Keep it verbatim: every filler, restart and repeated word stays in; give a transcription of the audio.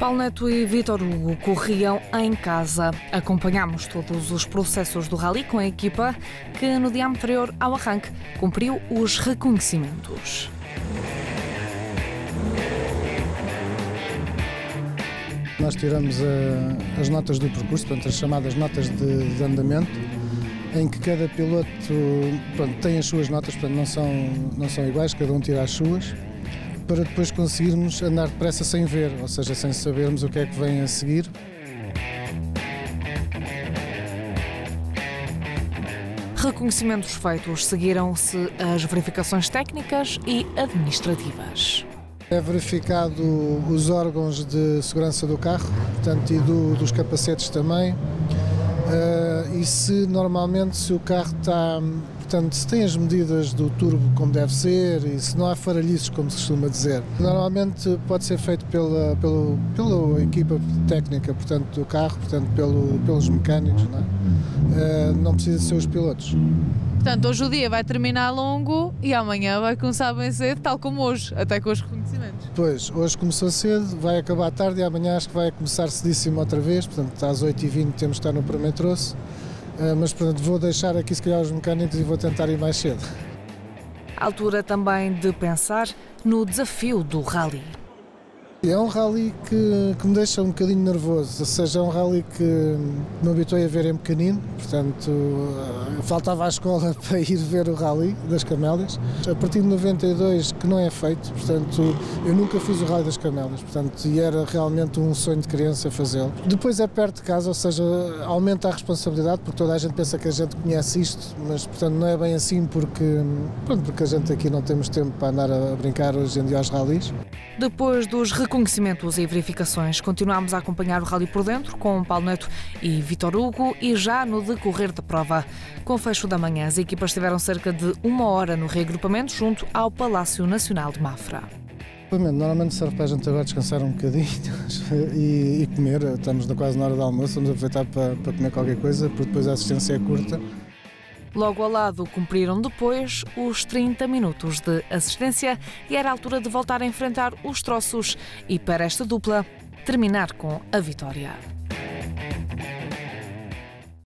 Paulo Neto e Vítor Hugo corriam em casa. Acompanhámos todos os processos do rally com a equipa que, no dia anterior ao arranque, cumpriu os reconhecimentos. Nós tiramos a, as notas do percurso, portanto, as chamadas notas de, de andamento, em que cada piloto pronto, tem as suas notas, portanto, não são, não são iguais, cada um tira as suas, para depois conseguirmos andar depressa sem ver, ou seja, sem sabermos o que é que vem a seguir. Reconhecimentos feitos, seguiram-se as verificações técnicas e administrativas. É verificado os órgãos de segurança do carro, portanto, e do, dos capacetes também, uh, e se normalmente se o carro está, portanto, se tem as medidas do turbo como deve ser e se não há faralhices, como se costuma dizer. Normalmente pode ser feito pela, pela, pela equipa técnica, portanto, do carro, portanto, pelo, pelos mecânicos, não é? Uh, não precisa ser os pilotos. Portanto, hoje o dia vai terminar longo e amanhã vai começar bem cedo, tal como hoje, até com os reconhecimentos. Pois, hoje começou cedo, vai acabar tarde e amanhã acho que vai começar cedíssimo outra vez, portanto às oito e vinte temos que estar no primeiro troço, uh, mas portanto vou deixar aqui se calhar os mecânicos e vou tentar ir mais cedo. Altura também de pensar no desafio do rally. É um rally que, que me deixa um bocadinho nervoso, ou seja, é um rally que me habituei a ver em pequenino, portanto faltava à escola para ir ver o rally das Camélias. A partir de noventa e dois que não é feito, portanto eu nunca fiz o rally das Camélias, portanto, e era realmente um sonho de criança fazê-lo. Depois é perto de casa, ou seja, aumenta a responsabilidade, porque toda a gente pensa que a gente conhece isto, mas portanto não é bem assim porque, pronto, porque a gente aqui não temos tempo para andar a brincar hoje em dia aos rallies. Depois dos reconhecimentos e verificações, continuámos a acompanhar o rally por dentro com Paulo Neto e Vítor Hugo e já no decorrer da prova. Com o fecho da manhã, as equipas estiveram cerca de uma hora no reagrupamento junto ao Palácio Nacional de Mafra. Normalmente serve para a gente agora descansar um bocadinho e, e comer. Estamos quase na hora do almoço, vamos aproveitar para, para comer qualquer coisa, porque depois a assistência é curta. Logo ao lado cumpriram depois os trinta minutos de assistência e era a altura de voltar a enfrentar os troços e para esta dupla terminar com a vitória.